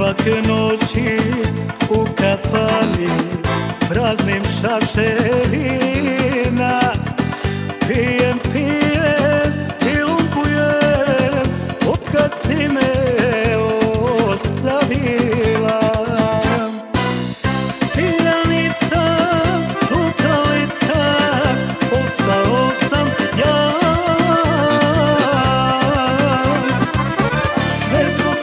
Svake noći u kafani praznim čaše vina, pijem i lumpujem otkad si me ostavila. Pijanica, lutalica, ostao sam ja. Sve zbog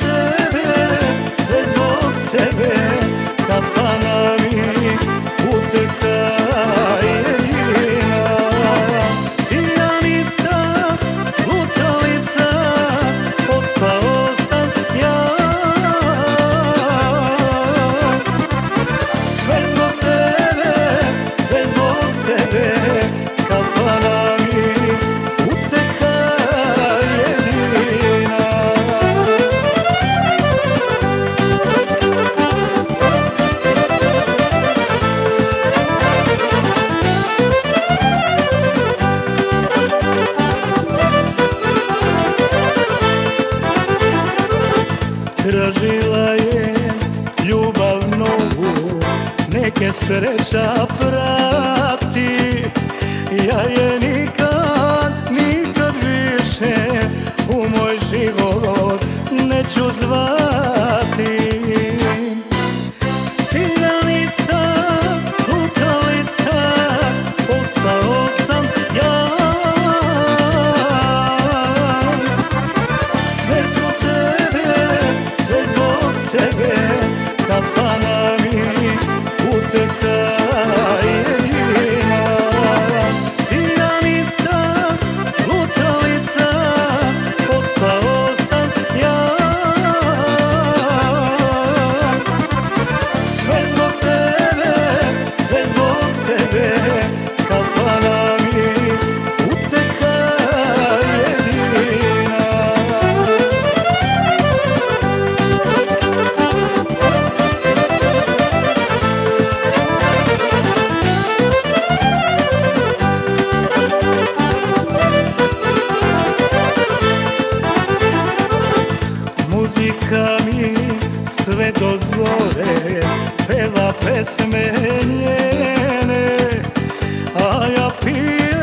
tebe, kafana mi uteka jedina. Pijanica, lutalica, ostao sam ja. Sve zbog tebe, kafana mi uteka jedina. Tražila je ljubav novu, neke sreća prati. Ja je nikad više u moj život neću zvati. Pijanica, lutalica, ostao sam ja. Sve zbog tebe, kafana mi uteka jedina. Pijanica, lutalica, ostao sam ja. Sve zbog tebe, kafana mi uteka jedina. Muzika mi sve do zore peva pesme njene, a ja pijem